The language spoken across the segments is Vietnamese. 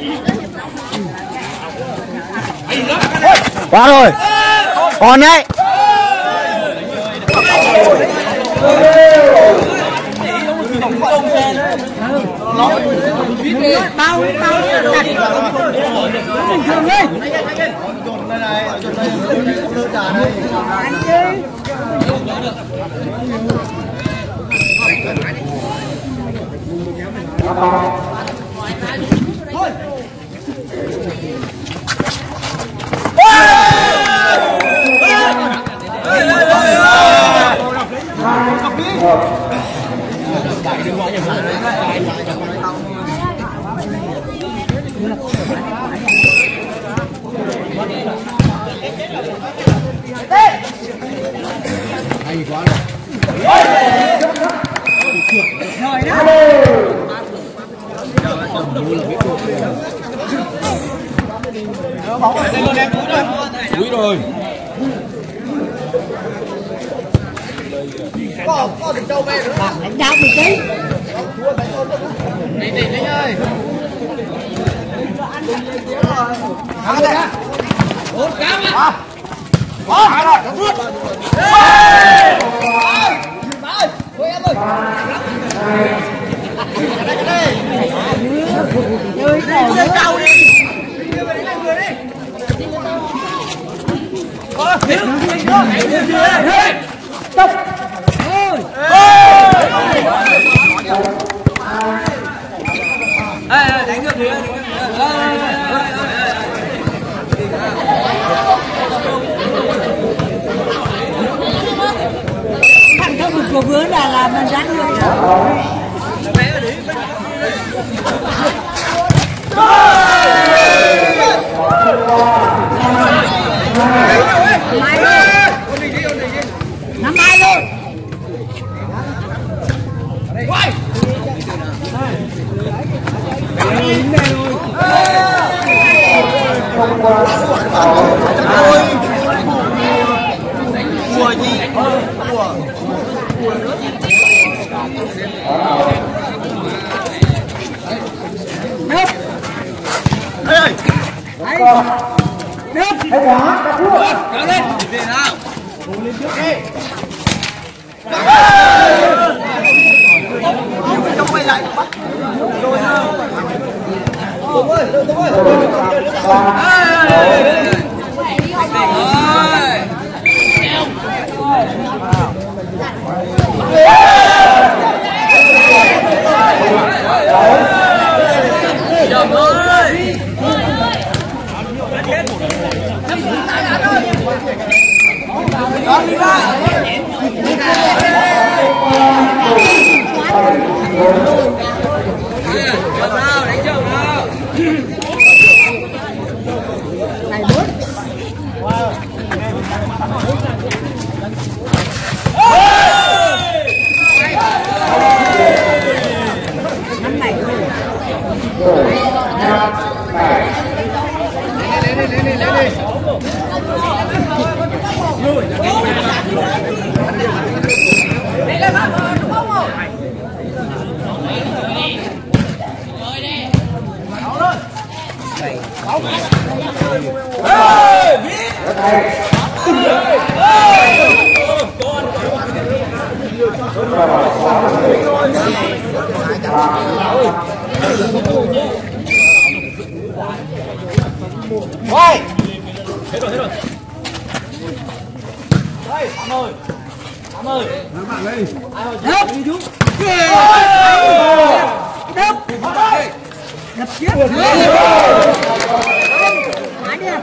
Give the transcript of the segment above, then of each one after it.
Qua rồi. Còn đấy. Bao hay quá Úi rồi. có được đâu về nữa. Đánh nhau một tí. Đi đi ơi. Thắng rồi á. Bốn cá mà. Thắng rồi, đóng rút. Ơi, thôi em ơi. Chơi cao đi. Stop. Đánh được thì thằng trong một cuộc vướng là làm mình dán người nắm ai luôn. Quay. Cua gì? Cua. Nước. Ê. Nước. Hay quá, đặt luôn. Kéo lên. Đi nào. Cùng lên trước đi. Không quay lại bắt. Rồi nào. Tùng ơi, Tùng ơi. Chồng ơi. Đó đi ra. Nào, đánh chồng nào. Này bốn. Wow. Năm này. Lên đi. Đi lên mắt rồi, đúng không? Quay. Hết rồi. Đây, Thắm ơi. Các bạn đây. Ai hồi đi chú. Đập. Đập chết. Phải đi.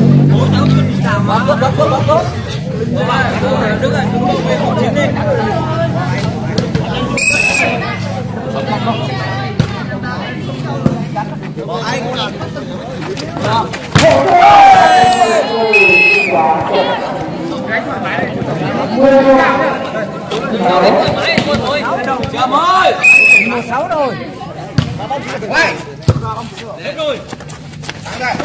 Đứng rồi, đứng về 1 9 đi. Chờ mới. 16 rồi. Quay. Hết rồi. Thắng đây.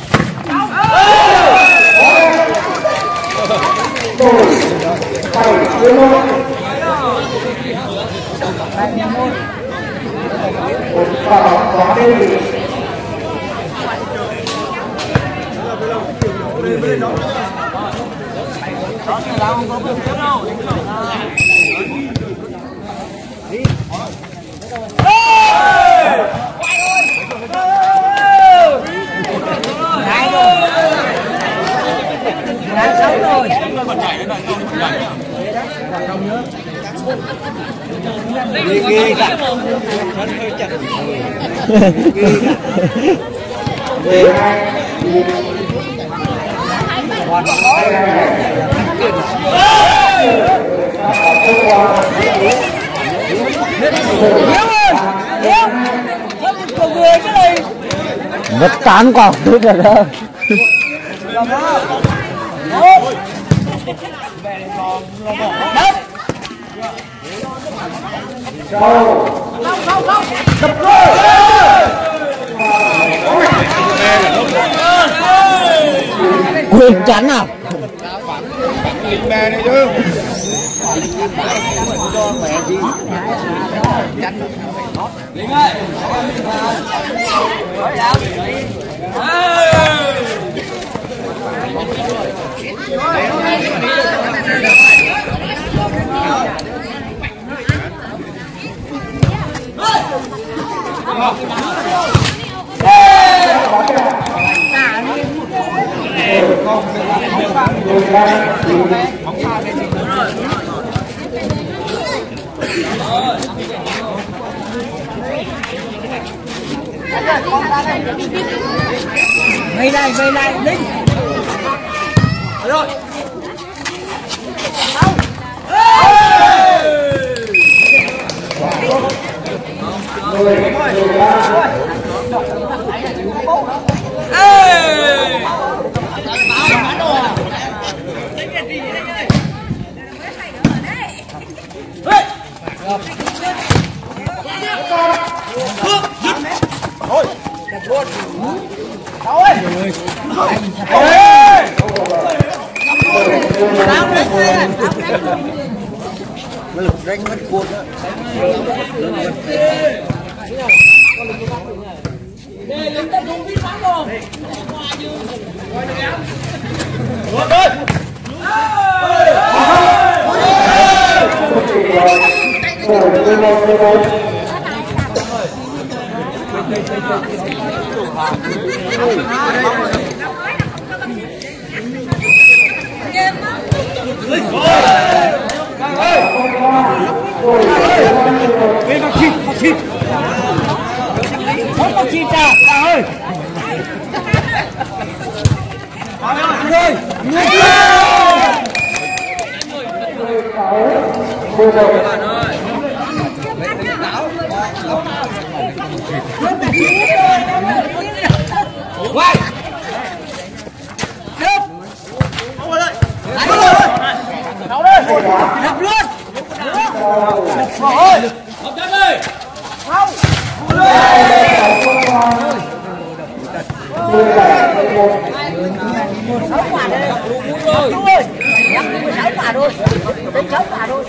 Ghê cả. Vất cán quả thứ rồi đó. Quyền chắn à? Lính bè này chứ. Lính ơi. Về này, Linh. Rồi. Ranh mất cuộn đó. Để lính tập trung vi phạm rồi. Không có chi trả, ta ơi. Rồi. Quay. Đập luôn. Hợp tác ơi. Sáu quả đây. Đúng rồi. Nhắc 16 quả thôi. Đến 6 quả thôi.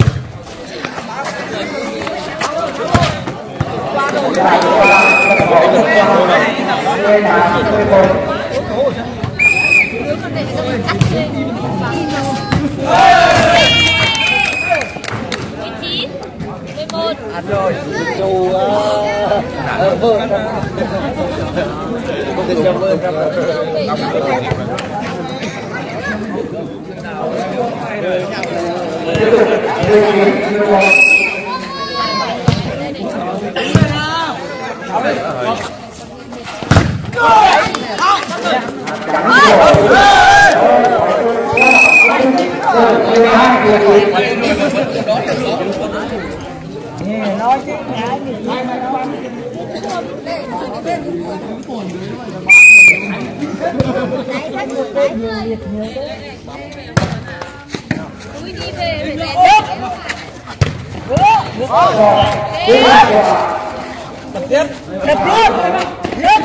Ăn rồi, chú vợ không được cho vợ Nói chứ Túi đi về phải tiếp đập luôn tiếp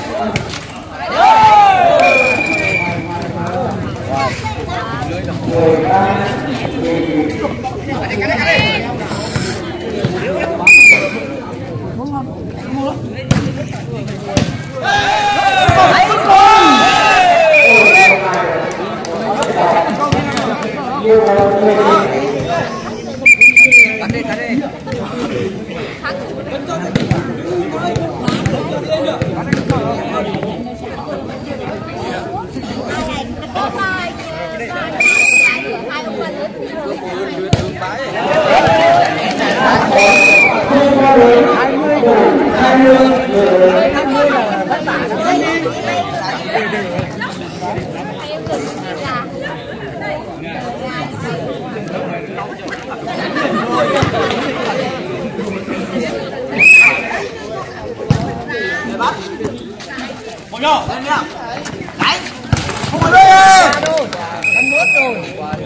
một nhau đánh không có đôi anh nuốt rồi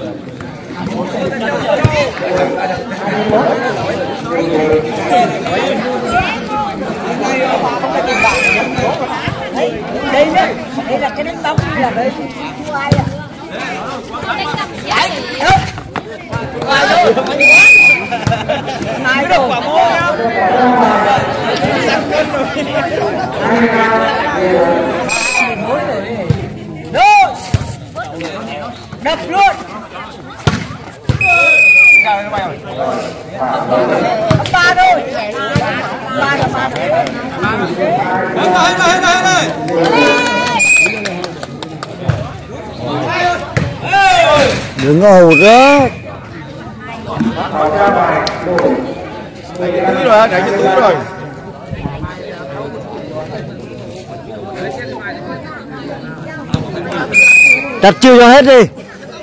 đây nhá, đây là cái đánh bóng là đây thua ai à? Hai đồ quả mô nhá. Đôi đập luôn. Ba đôi. Ba là ba. đừng ngầu đó. túi rồi, để cho túi rồi. Đặt chiêu cho hết đi.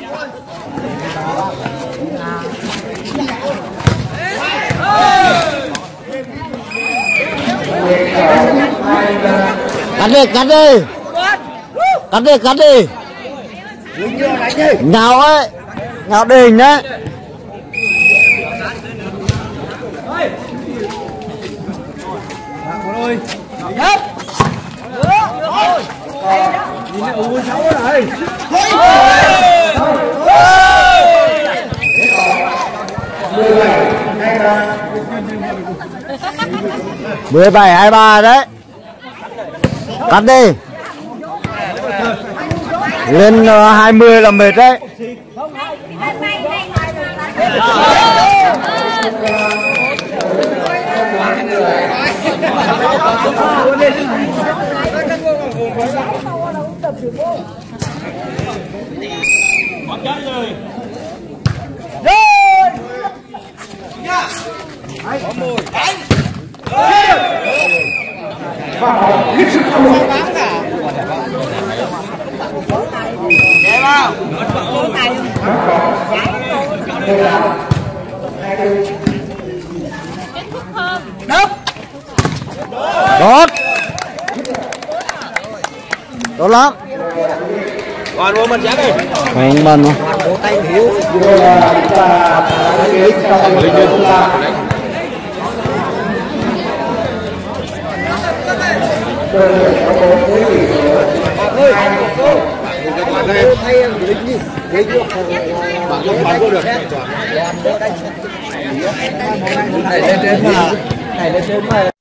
Cắt đi, cắt đi. Cắt đi, cắt đi. Nhào ấy, nhào đình đấy. Mười 17-23 đấy. Cắt đi. Lên 20 là mệt đấy. Đốt. Tốt lắm. Còn mua mình chén đi. Không bần mà. Tay hiếu. Này lên trên mà.